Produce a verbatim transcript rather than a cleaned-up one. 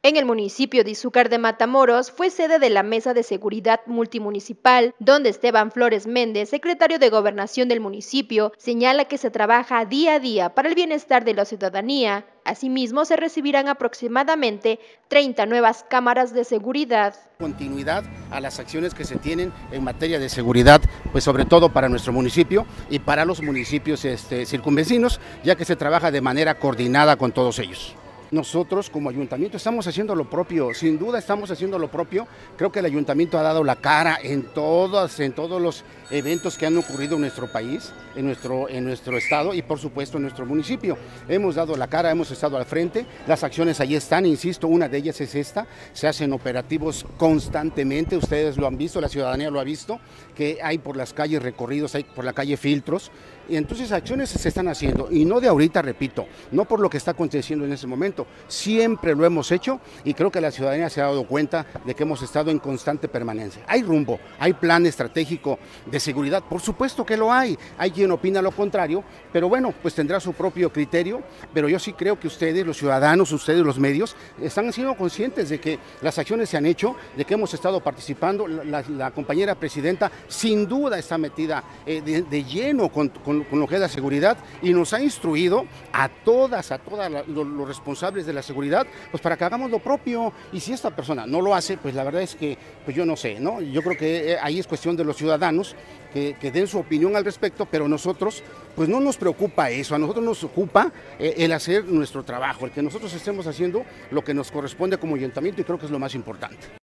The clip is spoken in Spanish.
En el municipio de Izúcar de Matamoros fue sede de la Mesa de Seguridad Multimunicipal, donde Esteban Flores Méndez, secretario de Gobernación del municipio, señala que se trabaja día a día para el bienestar de la ciudadanía. Asimismo, se recibirán aproximadamente treinta nuevas cámaras de seguridad. Continuidad a las acciones que se tienen en materia de seguridad, pues sobre todo para nuestro municipio y para los municipios este, circunvecinos, ya que se trabaja de manera coordinada con todos ellos. Nosotros como ayuntamiento estamos haciendo lo propio, sin duda estamos haciendo lo propio. Creo que el ayuntamiento ha dado la cara en todos, en todos los eventos que han ocurrido en nuestro país, en nuestro, en nuestro estado y por supuesto en nuestro municipio. Hemos dado la cara, hemos estado al frente, las acciones ahí están, insisto, una de ellas es esta, se hacen operativos constantemente, ustedes lo han visto, la ciudadanía lo ha visto, que hay por las calles recorridos, hay por la calle filtros, y entonces acciones se están haciendo, y no de ahorita, repito, no por lo que está aconteciendo en ese momento, siempre lo hemos hecho y creo que la ciudadanía se ha dado cuenta de que hemos estado en constante permanencia. Hay rumbo, hay plan estratégico de seguridad, por supuesto que lo hay, hay quien opina lo contrario, pero bueno, pues tendrá su propio criterio, pero yo sí creo que ustedes, los ciudadanos, ustedes, los medios, están siendo conscientes de que las acciones se han hecho, de que hemos estado participando, la, la, la compañera presidenta sin duda está metida eh, de, de lleno con, con, con lo que es la seguridad y nos ha instruido a todas, a todos los, los responsables de la seguridad, pues para que hagamos lo propio, y si esta persona no lo hace, pues la verdad es que, pues yo no sé, ¿no? Yo creo que ahí es cuestión de los ciudadanos que, que den su opinión al respecto, pero nosotros, pues no nos preocupa eso, a nosotros nos ocupa eh, el hacer nuestro trabajo, el que nosotros estemos haciendo lo que nos corresponde como ayuntamiento y creo que es lo más importante.